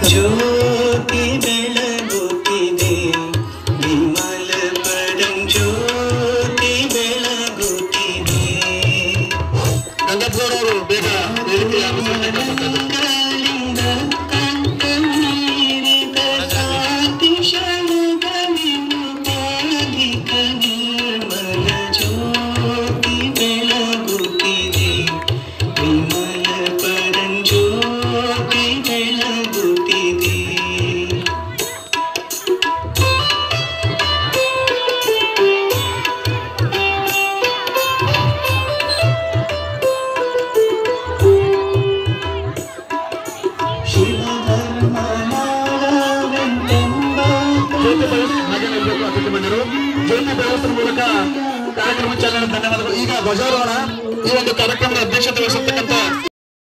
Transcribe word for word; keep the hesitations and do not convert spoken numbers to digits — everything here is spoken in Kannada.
ಜ್ಯೋತಿ ಬೆಳಗುತ್ತಿದೆ ವಿಮಲ ಪರಂಜ್ಯೋತಿ ಬೆಳಗುತ್ತಿದೆ. ಗಂಗಾಧರವರು ಬೇಗ ವೇದಿಕೆಯ ಜ್ಯೋತಿ ಬೆಳಗಿಸುವ ಮೂಲಕ ಕಾರ್ಯಕ್ರಮ ಚಾಲನೆ. ಧನ್ಯವಾದಗಳು. ಈಗ ಧ್ವಜಾರೋಹಣ ಈ ಒಂದು ಕಾರ್ಯಕ್ರಮದ ಅಧ್ಯಕ್ಷತೆ ವಹಿಸತಕ್ಕಂಥ